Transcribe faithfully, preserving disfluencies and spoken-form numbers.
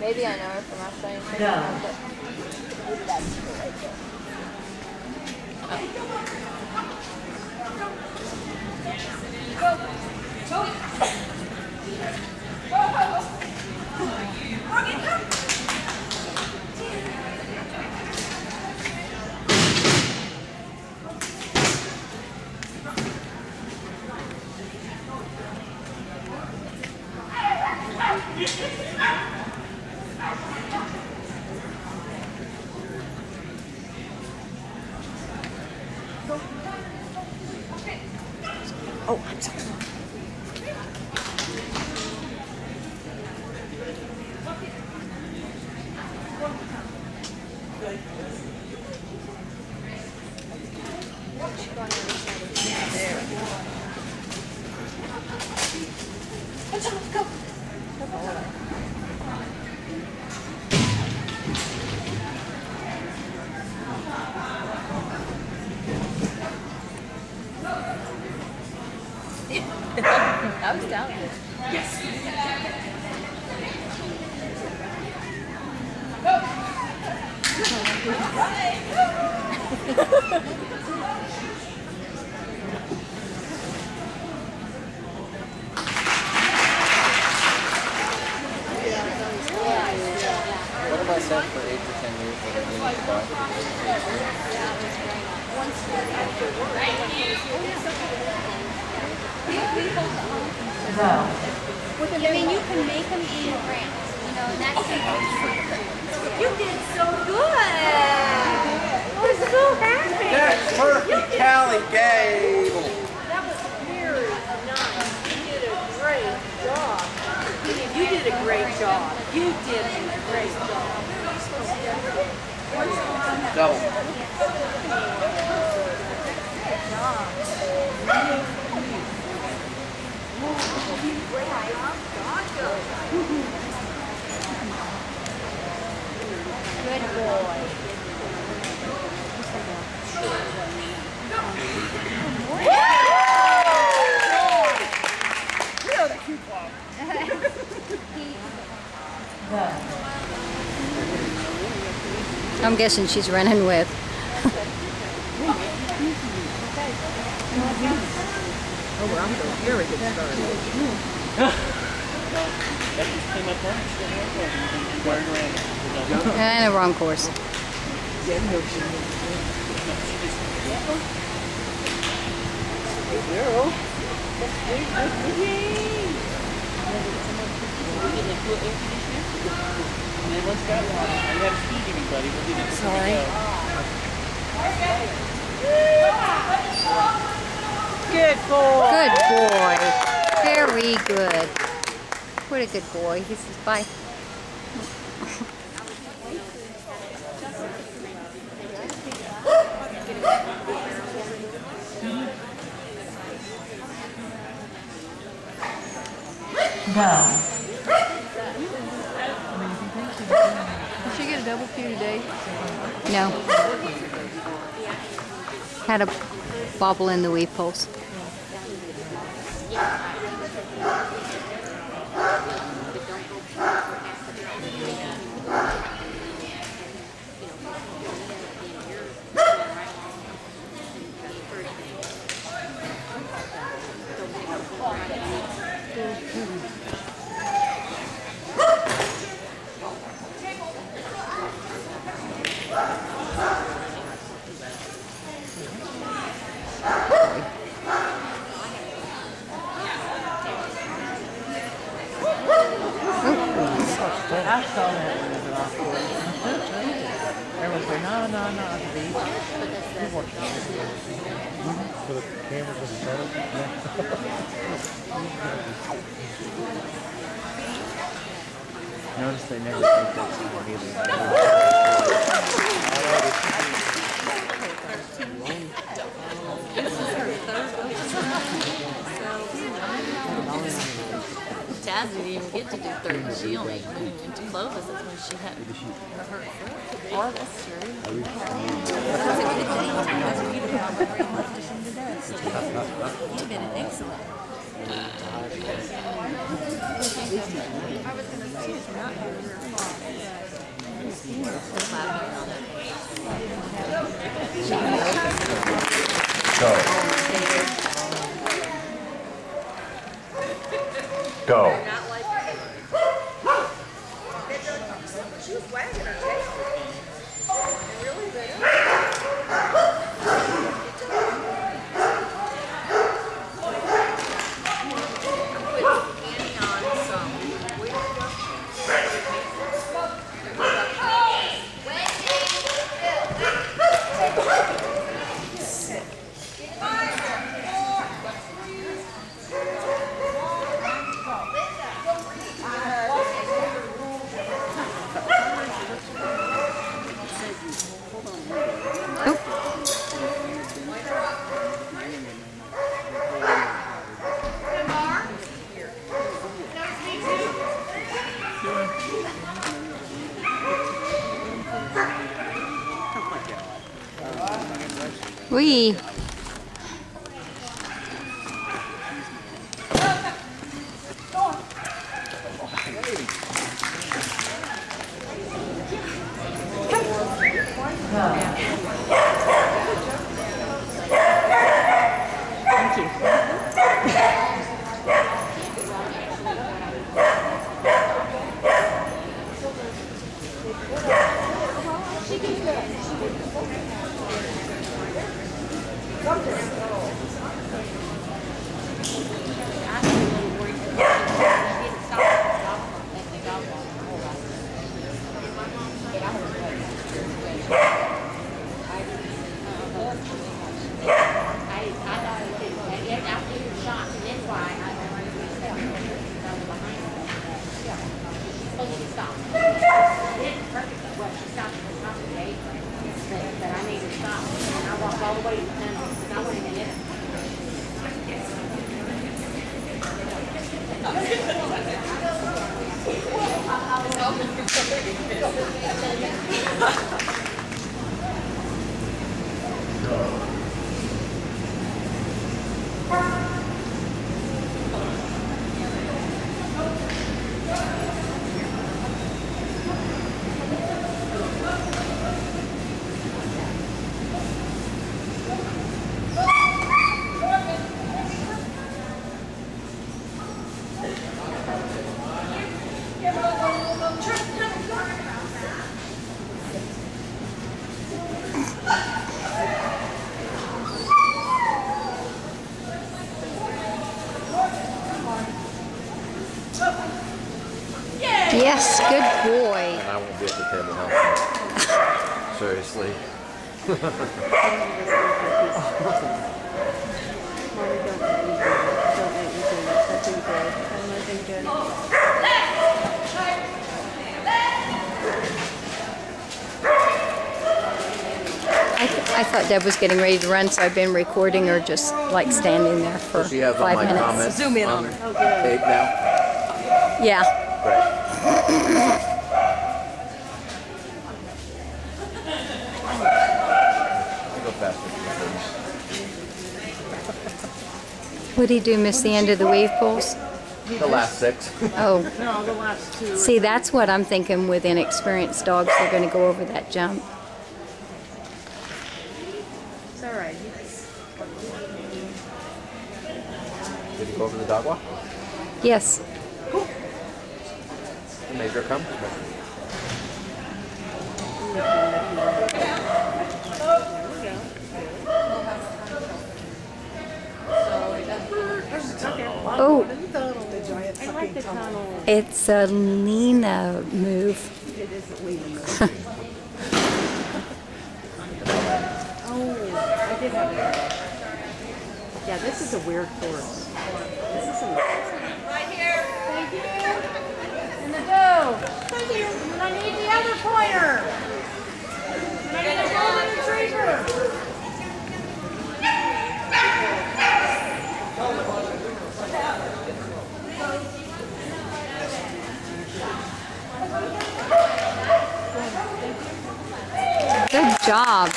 Maybe I know her from Australian Training Ground, but maybe that's her right there. Oh, I'm sorry. Let's go. I was down there. Yes. What have I said for eight to ten years that I needed to buy? I mean, you can make them in grants, you know, and that's You did so good! I'm so happy! Yes, Murphy, Callie, Gable. That was very nice. You did a great job. You did a great job. You did a great job. Double. Good boy. I'm guessing she's running with. Oh, we're off to a very good start. And a wrong course. Sorry. Good boy. Good boy. Very good. What a good boy. He says bye. Go. Did she get a double Q today? No. Had a bobble in the weave poles. I saw that when it was off course. Everyone's like, no, no, no, at the beach. We watched it. For the cameras in the center? Yeah. Notice they never take that score either. Taz didn't even get to do thirty. She only went to Clovis. That's when she had her hurt foot. Oh, that's true. That was a good day. That's a beautiful. You've been excellent. Go. Go. She was wagging her tail. And really big. Wee. Yes, good boy. And I won't be at the table helping. Seriously. I, th I thought Deb was getting ready to run, so I've been recording her just like standing there for So she has all five my minutes. comments Zoom in on her. tape now. Yeah. Great. Go faster. What do you do, miss the end of the weave pulls? The last six. Oh, No, the last two. see, that's what I'm thinking with inexperienced dogs. They're going to go over that jump. It's all right. Did you go over the dog walk? Yes. Major come. Oh, I like the tunnel. it's a Lena move. It isn't leaving. Oh, I did have it. Yeah, this is a weird course. This is a right here. Thank you. And the dough. Thank you. And I need the other pointer. And I need a golden retriever. Good job.